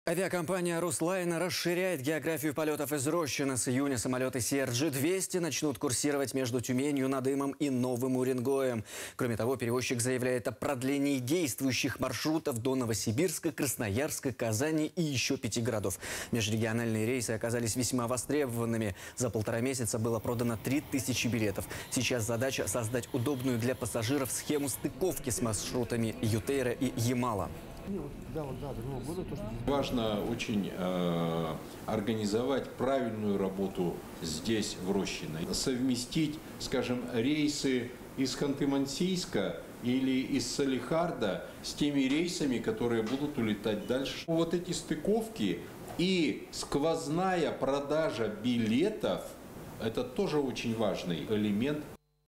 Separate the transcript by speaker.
Speaker 1: Авиакомпания «Руслайн» расширяет географию полетов из Рощино. С июня самолеты CRJ-200 начнут курсировать между Тюменью, Надымом и Новым Уренгоем. Кроме того, перевозчик заявляет о продлении действующих маршрутов до Новосибирска, Красноярска, Казани и еще 5 городов. Межрегиональные рейсы оказались весьма востребованными. За 1,5 месяца было продано 3000 билетов. Сейчас задача создать удобную для пассажиров схему стыковки с маршрутами Ютейра и Ямала.
Speaker 2: Важно очень организовать правильную работу здесь, в Рощино. Совместить, скажем, рейсы из Ханты-Мансийска или из Салихарда с теми рейсами, которые будут улетать дальше. Вот эти стыковки и сквозная продажа билетов – это тоже очень важный элемент.